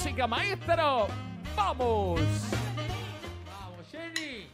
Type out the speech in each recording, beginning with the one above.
música, maestro. ¡Vamos! ¡Vamos, Jenny!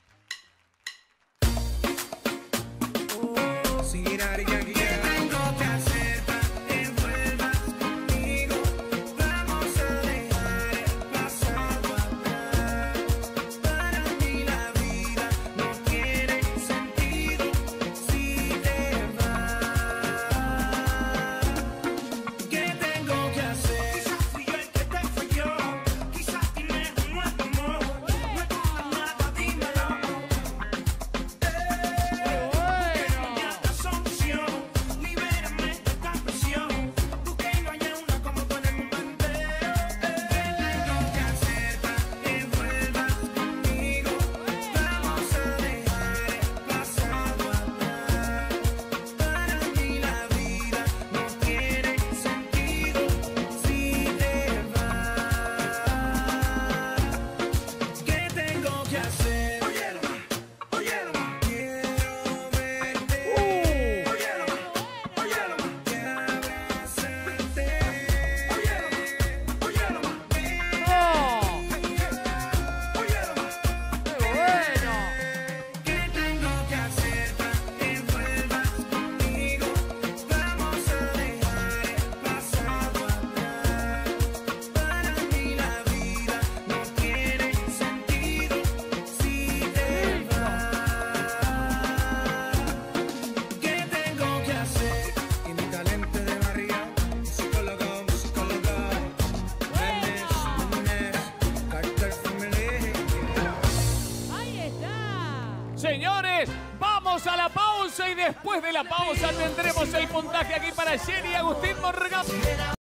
Señores, vamos a la pausa y después de la pausa tendremos el puntaje aquí para Jenny y Agustín Morgan.